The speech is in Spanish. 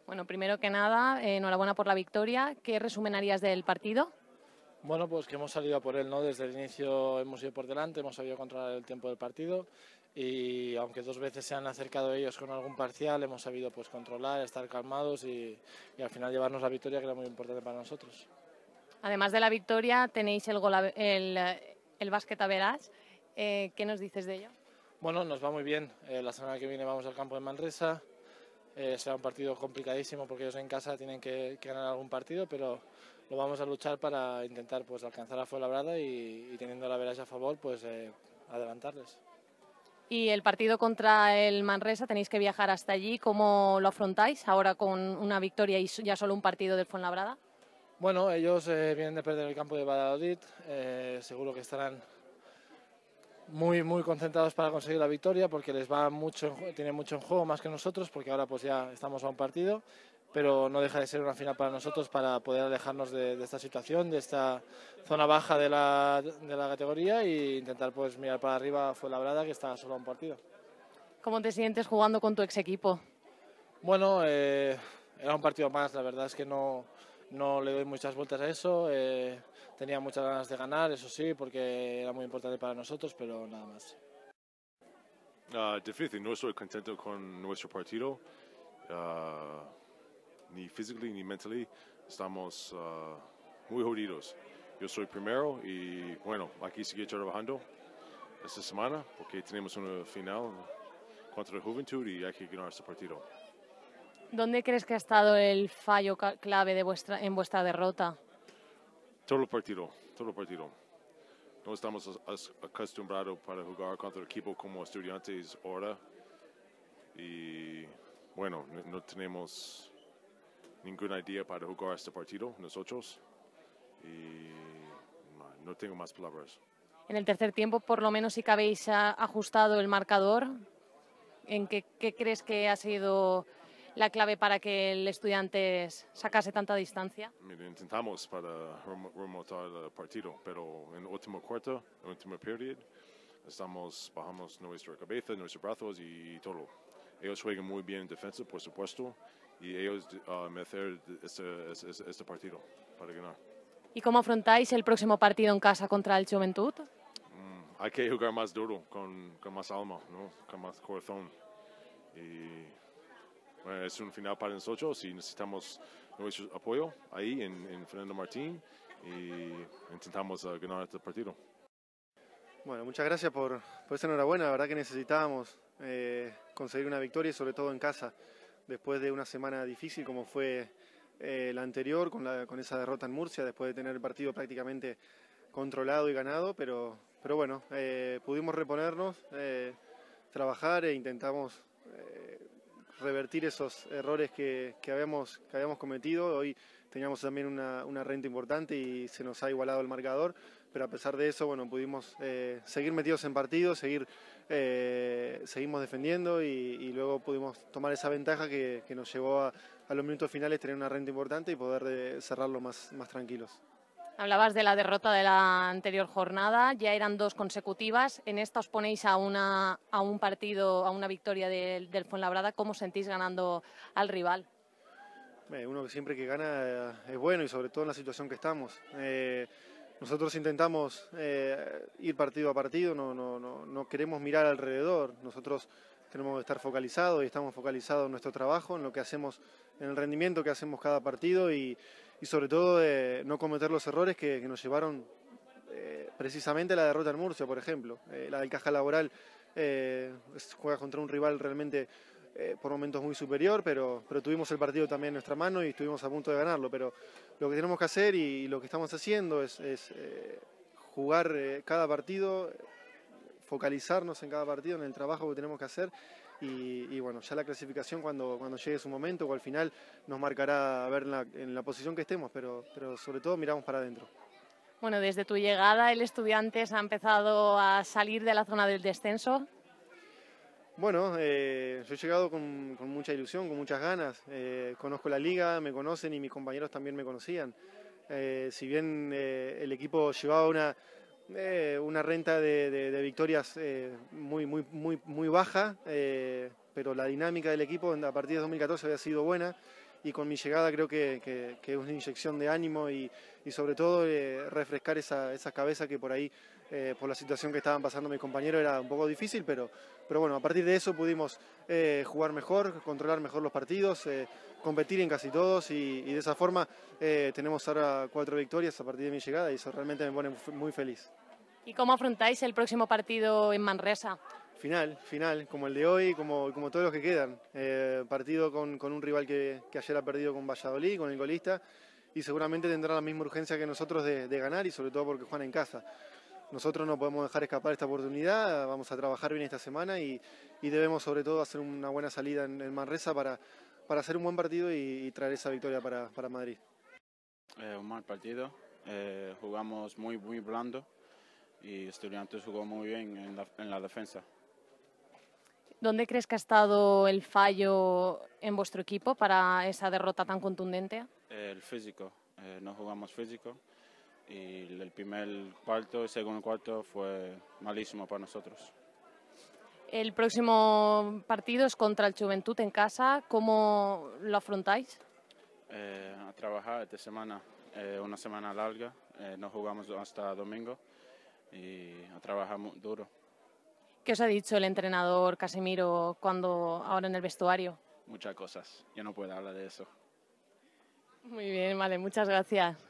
Bueno, primero que nada, enhorabuena por la victoria. ¿Qué resumen harías del partido? Bueno, pues que hemos salido a por él, ¿no? Desde el inicio hemos ido por delante, hemos sabido controlar el tiempo del partido y aunque dos veces se han acercado ellos con algún parcial, hemos sabido pues controlar, estar calmados y al final llevarnos la victoria, que era muy importante para nosotros. Además de la victoria, tenéis el básquet average. ¿Qué nos dices de ello? Bueno, nos va muy bien. La semana que viene vamos al campo de Manresa. Será un partido complicadísimo porque ellos en casa tienen que ganar algún partido, pero lo vamos a luchar para intentar pues alcanzar a Fuenlabrada y teniendo la average a favor, pues adelantarles. Y el partido contra el Manresa, tenéis que viajar hasta allí. ¿Cómo lo afrontáis ahora con una victoria y ya solo un partido del Fuenlabrada? Bueno, ellos vienen de perder el campo de Valladolid, seguro que estarán muy concentrados para conseguir la victoria porque les va mucho, tienen mucho en juego más que nosotros, porque ahora pues ya estamos a un partido, pero no deja de ser una final para nosotros para poder alejarnos de esta situación, de esta zona baja de la categoría e intentar pues mirar para arriba a Fuenlabrada, que está solo a un partido. ¿Cómo te sientes jugando con tu ex equipo? Bueno, era un partido más, la verdad es que no le doy muchas vueltas a eso. Tenía muchas ganas de ganar, eso sí, porque era muy importante para nosotros, pero nada más. Difícil, no estoy contento con nuestro partido, ni físicamente ni mentalmente. Estamos muy jodidos. Yo soy primero y bueno, aquí seguir trabajando esta semana porque tenemos una final contra la Juventud y hay que ganar este partido. ¿Dónde crees que ha estado el fallo clave en vuestra derrota? Todo el partido, todo el partido. No estamos acostumbrados para jugar contra equipos como Estudiantes ahora y bueno, no tenemos ninguna idea para jugar este partido nosotros y no tengo más palabras. En el tercer tiempo, por lo menos sí que habéis ajustado el marcador. ¿En qué crees que ha sido la clave para que el Estudiantes sacase tanta distancia? Mira, intentamos para remontar el partido, pero en el último cuarto, en el último periodo, bajamos nuestra cabeza, nuestros brazos y todo. Ellos juegan muy bien en defensa, por supuesto, y ellos merecer este partido para ganar. ¿Y cómo afrontáis el próximo partido en casa contra el Juventud? Hay que jugar más duro, con más alma, ¿no? Con más corazón. Y bueno, es un final para nosotros y necesitamos nuestro apoyo ahí en Fernando Martín y intentamos ganar este partido. Bueno, muchas gracias por esa enhorabuena. La verdad que necesitábamos conseguir una victoria y sobre todo en casa, después de una semana difícil como fue la anterior con esa derrota en Murcia, después de tener el partido prácticamente controlado y ganado, pero bueno, pudimos reponernos, trabajar e intentamos revertir esos errores que habíamos cometido. Hoy teníamos también una renta importante y se nos ha igualado el marcador, pero a pesar de eso, bueno, pudimos seguir metidos en partido, seguimos defendiendo y luego pudimos tomar esa ventaja que nos llevó a los minutos finales tener una renta importante y poder cerrarlo más tranquilos. Hablabas de la derrota de la anterior jornada, ya eran 2 consecutivas. En esta os ponéis a un partido, a una victoria del Fuenlabrada. ¿Cómo sentís ganando al rival? Uno que siempre que gana es bueno y sobre todo en la situación que estamos. Nosotros intentamos ir partido a partido, no queremos mirar alrededor. Nosotros tenemos que estar focalizados y estamos focalizados en nuestro trabajo, en lo que hacemos, en el rendimiento que hacemos cada partido y sobre todo no cometer los errores que nos llevaron precisamente a la derrota en Murcia, por ejemplo. La del Caja Laboral juega contra un rival realmente por momentos muy superior, pero tuvimos el partido también en nuestra mano y estuvimos a punto de ganarlo. Pero lo que tenemos que hacer y lo que estamos haciendo es jugar cada partido, focalizarnos en cada partido, en el trabajo que tenemos que hacer y bueno, ya la clasificación cuando llegue su momento o al final nos marcará a ver en la posición que estemos, pero sobre todo miramos para adentro. Bueno, desde tu llegada el Estudiantes ha empezado a salir de la zona del descenso. Bueno, yo he llegado con mucha ilusión, con muchas ganas. Conozco la liga, me conocen y mis compañeros también me conocían. Si bien el equipo llevaba una renta de victorias muy baja, pero la dinámica del equipo a partir de 2014 había sido buena y con mi llegada creo que es una inyección de ánimo y sobre todo refrescar esa cabeza que por ahí, por la situación que estaban pasando mis compañeros, era un poco difícil, pero bueno, a partir de eso pudimos jugar mejor, controlar mejor los partidos, competir en casi todos y de esa forma tenemos ahora 4 victorias a partir de mi llegada y eso realmente me pone muy feliz. ¿Y cómo afrontáis el próximo partido en Manresa? Final, como el de hoy, como todos los que quedan. Partido con un rival que ayer ha perdido con Valladolid, con el golista, y seguramente tendrá la misma urgencia que nosotros de ganar y sobre todo porque juegan en casa. Nosotros no podemos dejar escapar esta oportunidad, vamos a trabajar bien esta semana y debemos sobre todo hacer una buena salida en Manresa para hacer un buen partido y traer esa victoria para Madrid. Un mal partido, jugamos muy blando y Estudiantes jugó muy bien en la defensa. ¿Dónde crees que ha estado el fallo en vuestro equipo para esa derrota tan contundente? El físico, no jugamos físico y el primer cuarto y el segundo cuarto fue malísimo para nosotros. El próximo partido es contra el Juventud en casa. ¿Cómo lo afrontáis? A trabajar esta semana, una semana larga, no jugamos hasta domingo y a trabajar duro. ¿Qué os ha dicho el entrenador Casemiro ahora en el vestuario? Muchas cosas, yo no puedo hablar de eso. Muy bien, vale, muchas gracias.